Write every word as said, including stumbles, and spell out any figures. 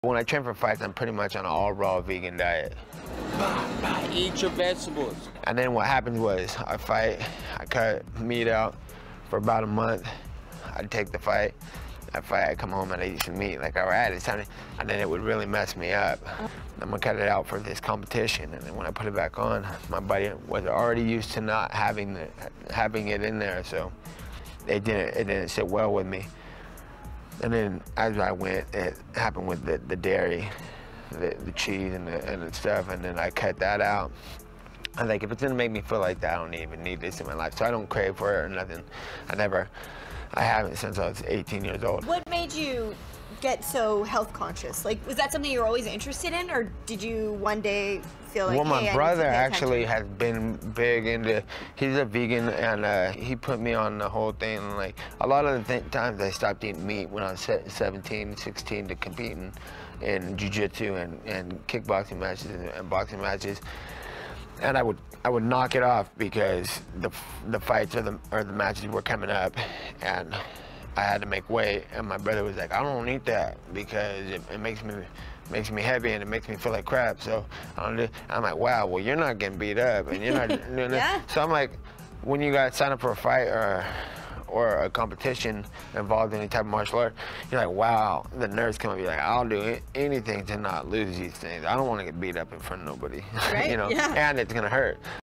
When I train for fights, I'm pretty much on an all raw vegan diet. Eat your vegetables. And then what happens was, I fight, I cut meat out for about a month. I'd take the fight, I fight, I come home and I eat some meat. Like, all right, it's time to, and then it would really mess me up. I'm gonna cut it out for this competition, and then when I put it back on, my body was already used to not having the, having it in there, so it didn't, it didn't sit well with me. And then as I went, it happened with the, the dairy, the, the cheese and the, and the stuff, and then I cut that out. I think if it's gonna make me feel like that, I don't even need this in my life. So I don't crave for it or nothing. I never, I haven't since I was eighteen years old. What made you get so health conscious? Like, was that something you were always interested in, or did you one day feel like, well, my hey, brother I need to pay actually attention? has been big into, he's a vegan, and uh, he put me on the whole thing. Like, a lot of the th times I stopped eating meat when I was seventeen, sixteen to competing in jiu-jitsu and, and kickboxing matches and, and boxing matches. And I would I would knock it off because the the fights or the or the matches were coming up, and I had to make weight. And my brother was like, I don't eat that because it, it makes me makes me heavy and it makes me feel like crap. So I don't do, I'm like, wow, well, you're not getting beat up and you're not doing Yeah. that. So I'm like, when you guys sign up for a fight or or a competition involved in any type of martial art, you're like, wow, the nerves come up, you're like, I'll do it, anything to not lose these things. I don't want to get beat up in front of nobody, Right? you know, Yeah. and it's gonna hurt.